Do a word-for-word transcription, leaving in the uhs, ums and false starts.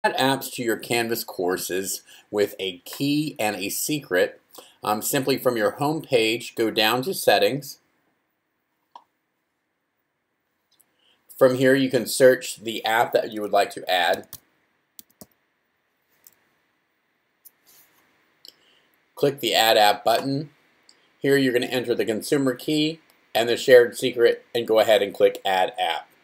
Add apps to your Canvas courses with a key and a secret. Um, simply from your home page, go down to Settings. From here, you can search the app that you would like to add. Click the Add App button. Here you're going to enter the consumer key and the shared secret and go ahead and click Add App.